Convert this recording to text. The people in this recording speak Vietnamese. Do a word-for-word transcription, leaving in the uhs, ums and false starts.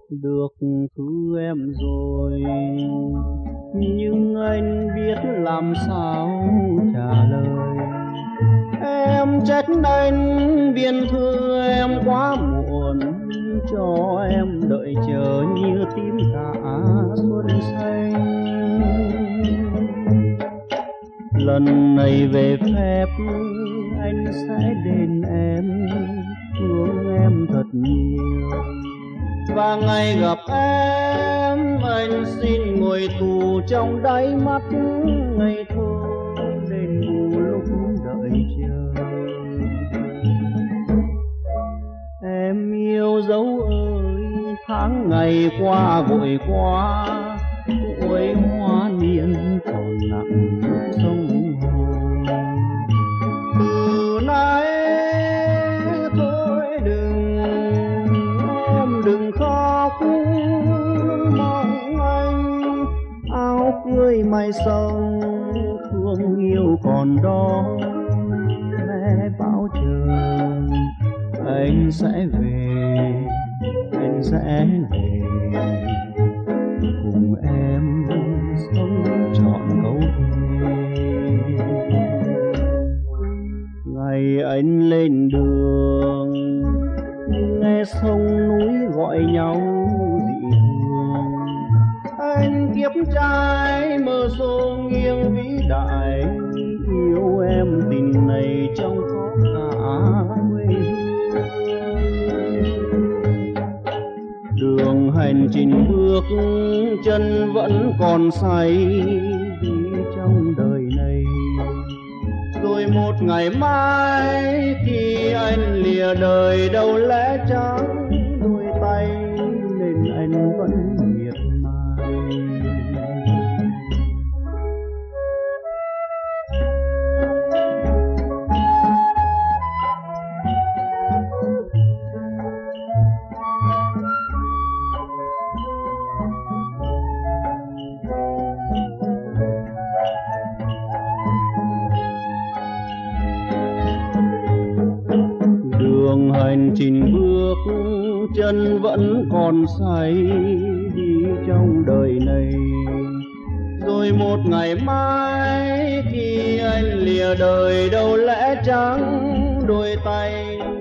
được thứ em rồi, nhưng anh biết làm sao trả lời. Em trách anh biên thư em quá muộn, cho em đợi chờ như tím cả xuân xanh. Lần này về phép anh sẽ đền em, thương em thật nhiều. Và ngày gặp em anh xin ngồi tù trong đáy mắt ngây thơ, đền bù lúc đợi chờ. Em yêu dấu ơi, tháng ngày qua vội quá, tuổi hoa niên còn nặng sông hồ. Từ nay thôi đừng, em đừng khóc, mong anh áo cưới mai sau, thương yêu còn đó mẹ bảo chờ. Anh sẽ về, anh sẽ về cùng em sống trọn câu thề. Ngày anh lên đường nghe sông núi gọi nhau dị thường, anh kiếp trai mơ xô nghiêng vĩ đại, yêu em tình này trong có cả quê. Đường hành trình bước chân vẫn còn say đi trong đời này, rồi một ngày mai khi anh lìa đời đâu lẽ trắng đôi tay, nên anh vẫn miệt mài. Đường hành trình bước chân vẫn còn say đi trong đời này, rồi một ngày mai khi anh lìa đời đâu lẽ trắng đôi tay,